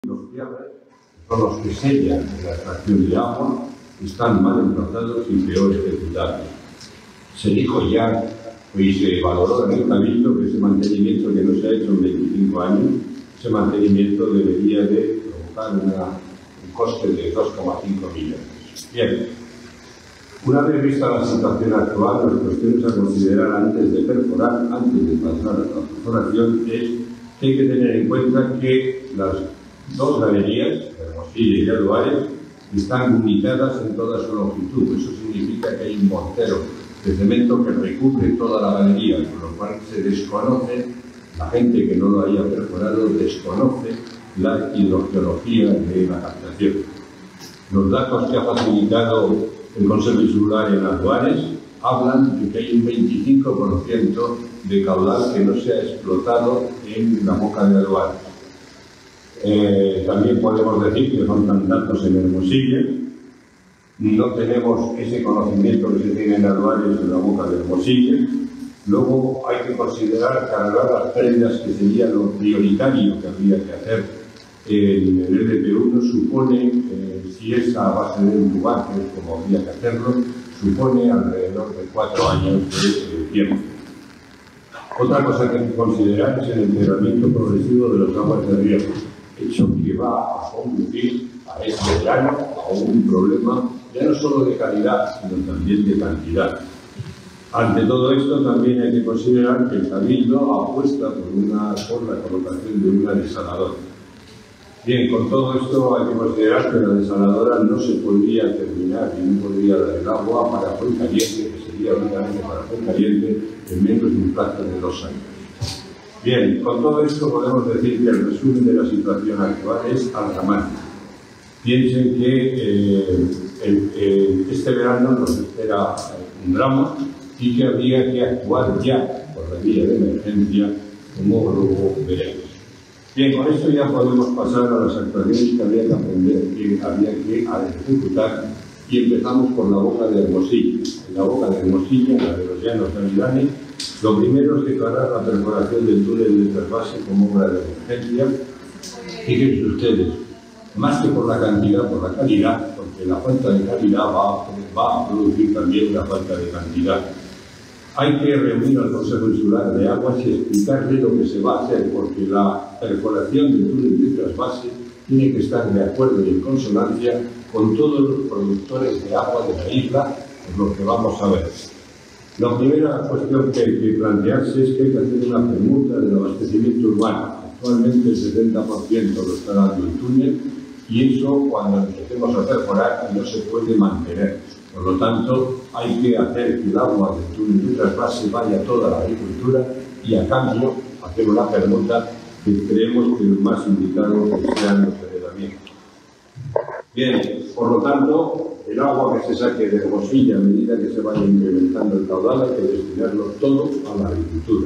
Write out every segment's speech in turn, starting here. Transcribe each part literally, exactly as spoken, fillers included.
Los cierres son los que sellan la extracción de agua, están mal emplazados y peor ejecutados. Se dijo ya y se valoró en el Cabildo que ese mantenimiento que no se ha hecho en veinticinco años, ese mantenimiento debería de provocar una, un coste de dos coma cinco millones. Bien, una vez vista la situación actual, las cuestiones a considerar antes de perforar, antes de pasar a la perforación, es que hay que tener en cuenta que las dos galerías, Hermosilla y Albares, están limitadas en toda su longitud. Eso significa que hay un mortero de cemento que recubre toda la galería, con lo cual se desconoce, la gente que no lo haya perforado desconoce la hidrogeología de la captación. Los datos que ha facilitado el Consejo Insular en Albares hablan de que hay un veinticinco por ciento de caudal que no se ha explotado en la boca de Albares. Eh, también podemos decir que faltan datos en Hermosilla. No tenemos ese conocimiento que se tiene en Albares en la boca de Hermosilla. Luego hay que considerar cargar las pérdidas, que sería lo prioritario que habría que hacer en el L P uno. Supone, eh, si es a base de empujantes, como habría que hacerlo, supone alrededor de cuatro años de eh, tiempo. Otra cosa que hay que considerar es el empeoramiento progresivo de los aguas de riego, hecho que va a conducir a este verano a un problema ya no solo de calidad, sino también de cantidad. Ante todo esto, también hay que considerar que el Cabildo apuesta por, una, por la colocación de una desaladora. Bien, con todo esto hay que considerar que la desaladora no se podría terminar y no podría dar el agua para Fuencaliente, que sería únicamente para Fuencaliente, en menos de un plazo de dos años. Bien, con todo esto podemos decir que el resumen de la situación actual es alarmante. Piensen que eh, el, eh, este verano nos espera un drama y que habría que actuar ya por la vía de emergencia, como luego veremos. Bien, con esto ya podemos pasar a las actuaciones que había que aprender, que había que ejecutar, y empezamos por la boca de Hermosilla. En la boca de Hermosilla, la de los llanos de Aridane, lo primero es declarar la perforación del túnel de trasvase como obra de emergencia. Fíjense ustedes, más que por la cantidad, por la calidad, porque la falta de calidad va, va a producir también una falta de cantidad. Hay que reunir al Consejo Insular de Aguas y explicarle lo que se va a hacer, porque la perforación del túnel de trasvase tiene que estar de acuerdo y en consonancia con todos los productores de agua de la isla, por lo que vamos a ver. La primera cuestión que hay que plantearse es que hay que hacer una permuta del abastecimiento urbano. Actualmente el setenta por ciento lo está dando el túnel y eso, cuando empecemos a perforar, no se puede mantener. Por lo tanto, hay que hacer que el agua del túnel de trasvase vaya a toda la agricultura y, a cambio, hacer una permuta que creemos que es más indicado que sean los heredamientos. Bien, por lo tanto, el agua que se saque de Hermosilla, a medida que se vaya incrementando el caudal, hay que destinarlo todo a la agricultura.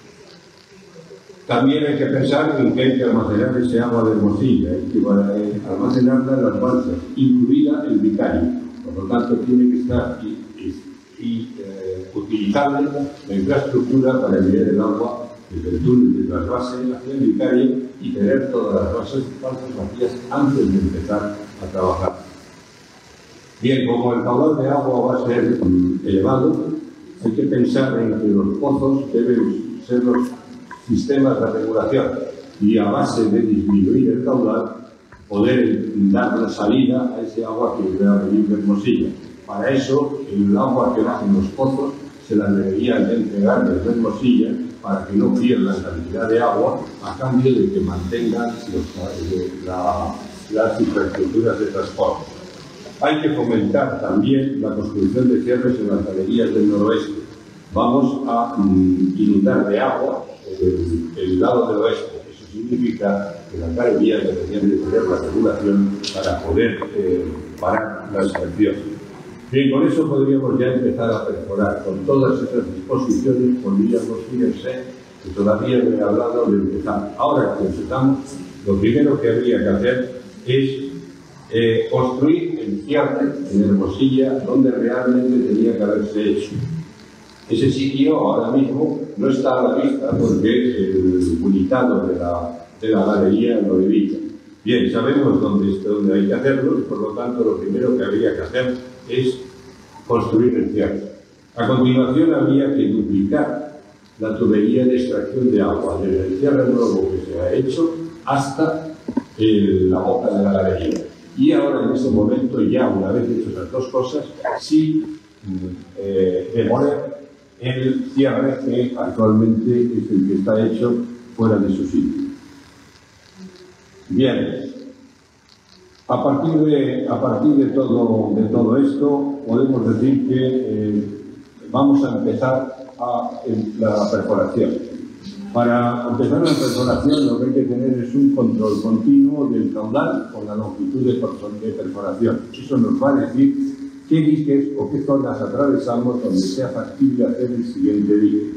También hay que pensar en que hay que almacenar ese agua de Hermosilla, hay que almacenarla en las balsas, incluida el vicario. Por lo tanto, tiene que estar y, y, y eh, utilizable la infraestructura para enviar el agua desde el túnel de trasvase hacia el vicario y tener todas las balsas vacías antes de empezar a trabajar. Bien, como el caudal de agua va a ser um, elevado, hay que pensar en que los pozos deben ser los sistemas de regulación y, a base de disminuir el caudal, poder dar la salida a ese agua que va a venir de Hermosilla. Para eso, el agua que baja en los pozos se la deberían de entregar desde Hermosilla para que no pierdan cantidad de agua a cambio de que mantengan los, la, las infraestructuras de transporte. Hay que fomentar también la construcción de cierres en las galerías del noroeste. Vamos a mm, inundar de agua el, el lado del oeste. Eso significa que las galerías deberían de tener la regulación para poder eh, parar la extracción. Bien, con eso podríamos ya empezar a perforar. Con todas esas disposiciones podríamos, fíjense, que todavía no he hablado de empezar. Ahora que empezamos, lo primero que habría que hacer es eh, construir el cierre en Hermosilla donde realmente tenía que haberse hecho. Ese sitio ahora mismo no está a la vista porque el unitado de la, de la galería lo evita. Bien, sabemos dónde, dónde hay que hacerlo y por lo tanto lo primero que habría que hacer es construir el cierre. A continuación habría que duplicar la tubería de extracción de agua desde el cierre nuevo que se ha hecho hasta el, la boca de la galería. Y ahora en ese momento, ya una vez hecho esas dos cosas, sí eh, demoler el cierre que actualmente es el que está hecho fuera de su sitio. Bien, a partir de, a partir de, todo, de todo esto podemos decir que eh, vamos a empezar a, en la perforación. Para empezar la perforación lo que hay que tener es un control continuo del caudal con la longitud de perforación. Eso nos va a decir qué diques o qué zonas atravesamos donde sea factible hacer el siguiente dique.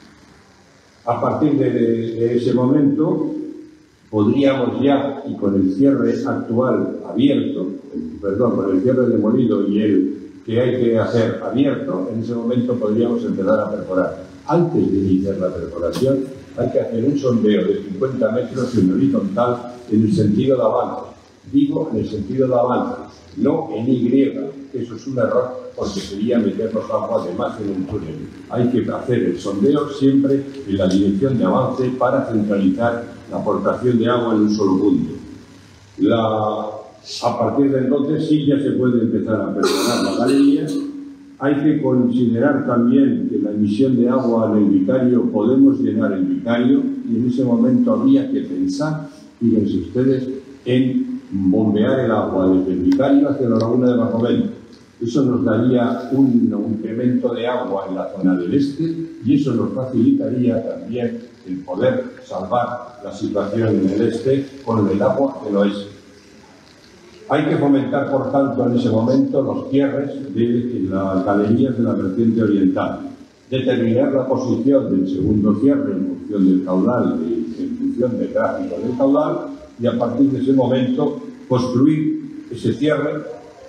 A partir de, de, de ese momento podríamos ya, y con el cierre actual abierto, perdón, con el cierre demolido y el que hay que hacer abierto, en ese momento podríamos empezar a perforar. Antes de iniciar la perforación, hay que hacer un sondeo de cincuenta metros en horizontal en el sentido de avance. Digo en el sentido de avance, no en Y. Eso es un error porque sería meternos agua de más en un túnel. Hay que hacer el sondeo siempre en la dirección de avance para centralizar la aportación de agua en un solo punto. La, a partir de entonces sí ya se puede empezar a perforar la galería. Hay que considerar también que la emisión de agua en el vicario podemos llenar el vicario y en ese momento habría que pensar, fíjense ustedes, en bombear el agua desde el vicario hacia la laguna de Barlovento. Eso nos daría un, un incremento de agua en la zona del este y eso nos facilitaría también el poder salvar la situación en el este con el agua del oeste. Hay que fomentar, por tanto, en ese momento los cierres de las galerías de la vertiente oriental, determinar la posición del segundo cierre en función del caudal, de, en función del gráfico del caudal, y a partir de ese momento construir ese cierre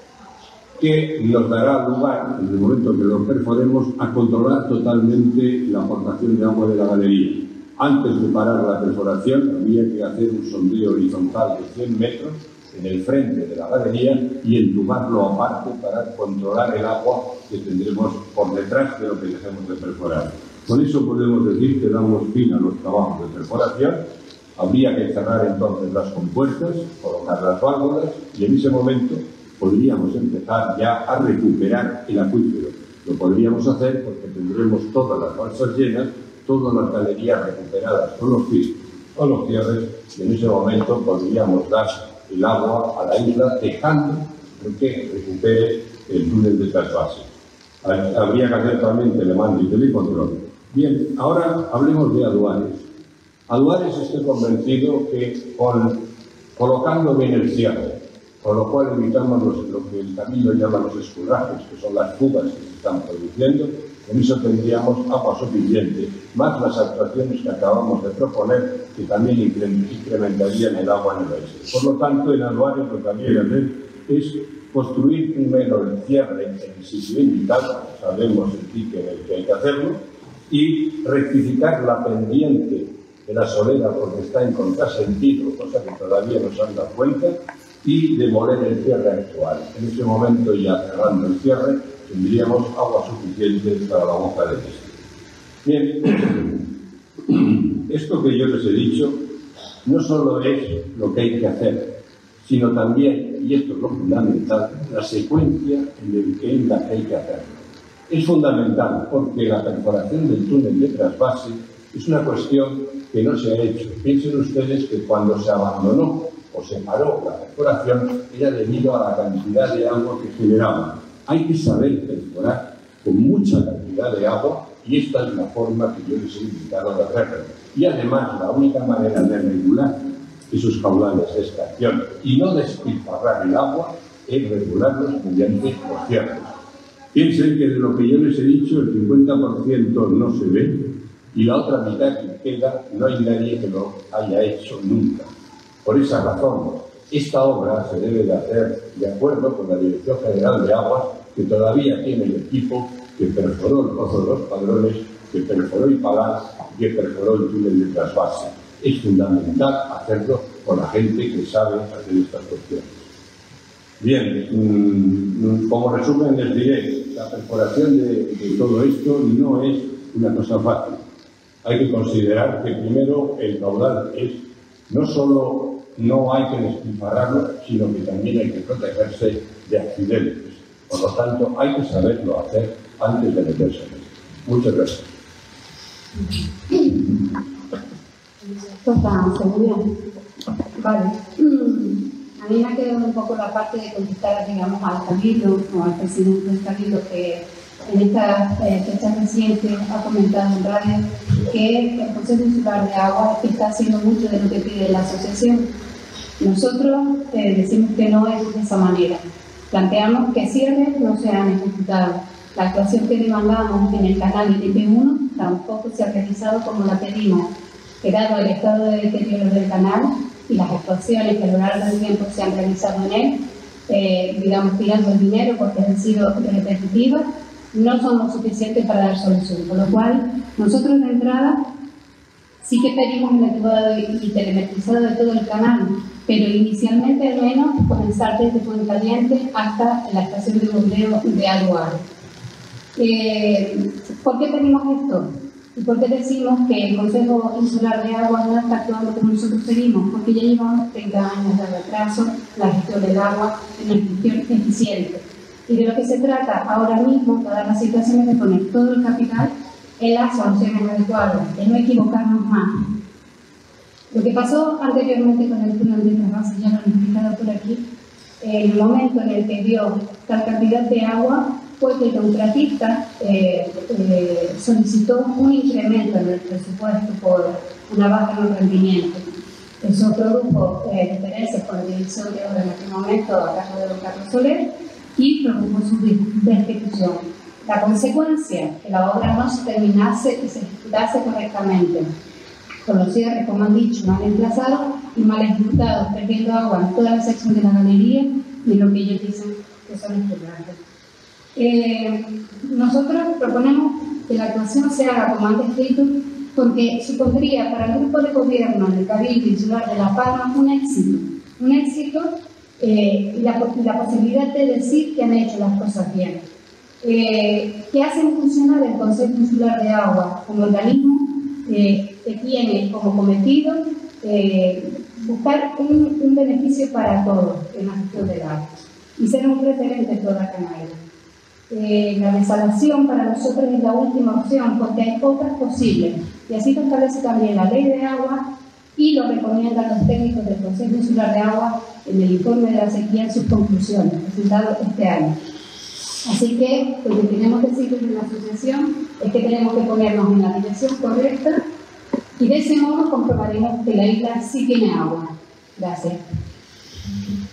que nos dará lugar, en el momento que lo perforemos, a controlar totalmente la aportación de agua de la galería. Antes de parar la perforación, habría que hacer un sondeo horizontal de cien metros en el frente de la galería y entubarlo aparte para controlar el agua que tendremos por detrás de lo que dejemos de perforar. Con eso podemos decir que damos fin a los trabajos de perforación. Habría que cerrar entonces las compuertas, colocar las válvulas y en ese momento podríamos empezar ya a recuperar el acuífero. Lo podríamos hacer porque tendremos todas las balsas llenas, todas las galerías recuperadas con los pisos o los cierres y en ese momento podríamos dar el agua a la isla dejando que recupere el túnel de trasvase. Habría que hacer también telemando y telecontrol. Bien, ahora hablemos de aduares. Aduares estoy convencido que con, colocando bien el cierre, con lo cual evitamos los, lo que el camino llama los escurrajes, que son las fugas que se están produciendo, con eso tendríamos agua suficiente, más las actuaciones que acabamos de proponer, que también incrementarían el agua en el oeste. Por lo tanto, en Aduares lo que habría que hacer es construir primero el cierre en el sitio indicado, sabemos el dique en el que hay que hacerlo, y rectificar la pendiente de la solera porque está en contrasentido, cosa que todavía no se han dado cuenta, y demoler el cierre actual. En ese momento, ya cerrando el cierre, tendríamos agua suficiente para la boca del este. Bien, esto que yo les he dicho no solo es lo que hay que hacer, sino también, y esto es lo fundamental, la secuencia en, el, en la que hay que hacerlo. Es fundamental porque la perforación del túnel de trasvase es una cuestión que no se ha hecho. Piensen ustedes que cuando se abandonó o se paró la perforación era debido a la cantidad de agua que generaba. Hay que saber perforar con mucha cantidad de agua y esta es la forma que yo les he indicado de hacerlo. Y además, la única manera de regular esos caudales de extracción y no despilfarrar el agua es regularlos mediante los cierres. Piensen que de lo que yo les he dicho, el cincuenta por ciento no se ve y la otra mitad que queda no hay nadie que lo haya hecho nunca. Por esa razón, esta obra se debe de hacer de acuerdo con la Dirección General de Aguas, que todavía tiene el equipo que perforó el Pozo de los Padrones, que perforó el Palas y que perforó el túnel de trasvase. Es fundamental hacerlo con la gente que sabe hacer estas cuestiones. Bien, mmm, como resumen les diré, la perforación de, de todo esto no es una cosa fácil. Hay que considerar que primero el caudal es, no solo no hay que despilfarrarlo, sino que también hay que protegerse de accidentes. Por lo tanto, hay que saberlo hacer antes de meterse en esto. Muchas gracias. Esto está muy bien. Vale. A mí me ha quedado un poco la parte de contestar, digamos, al Cabildo o al presidente del Cabildo, que en esta eh, fecha reciente ha comentado en radio que el Consejo Insular de Agua está haciendo mucho de lo que pide la asociación. Nosotros eh, decimos que no es de esa manera. Planteamos que cierres no se han ejecutado. La actuación que demandamos en el canal I T P uno tampoco se ha realizado como la pedimos, que dado el estado de deterioro del canal y las actuaciones que a lo largo del tiempo se han realizado en él, eh, digamos, tirando el dinero porque han sido repetitivas, no son lo suficiente para dar solución. Por lo cual, nosotros de entrada sí que pedimos el actuado y telemetrizado de todo el canal, pero inicialmente al menos comenzar desde Puente Caliente hasta la estación de bombeo de Algoar. Eh, ¿Por qué pedimos esto? ¿Y por qué decimos que el Consejo Insular de Agua no está actuando como nosotros pedimos? Porque ya llevamos treinta años de retraso en la gestión del agua, en la gestión eficiente. Y de lo que se trata ahora mismo, todas las situaciones, de poner todo el capital en las soluciones adecuadas, de no equivocarnos más. Lo que pasó anteriormente con el túnel de Trasvase, ya lo han explicado por aquí, el momento en el que dio tal cantidad de agua fue que el contratista eh, eh, solicitó un incremento en el presupuesto por una baja en el rendimiento. Eso produjo eh, diferencias con la dirección de obra en aquel momento a cargo de don Carlos Soler y produjo su destitución. La consecuencia, que la obra no se terminase y se ejecutase correctamente, con los cierres, como han dicho, mal emplazados y mal ejecutados, perdiendo agua en toda la sección de la galería y lo que ellos dicen que son estudiantes. Eh, nosotros proponemos que la actuación se haga como antes escrito, porque supondría para el grupo de gobierno del Cabildo Insular de La Palma un éxito, un éxito eh, y la, la posibilidad de decir que han hecho las cosas bien, eh, que hacen funcionar el Consejo Insular de Agua como organismo eh, que tiene como cometido eh, buscar un, un beneficio para todos en la gestión del agua y ser un referente en toda Canarias. Eh, la desalación para nosotros es la última opción porque hay otras posibles y así lo establece también la ley de agua y lo recomiendan los técnicos del Consejo Insular de Agua en el informe de la sequía en sus conclusiones presentado este año. Así que lo que tenemos que decir desde la asociación es que tenemos que ponernos en la dirección correcta y de ese modo comprobaremos que la isla sí tiene agua. Gracias.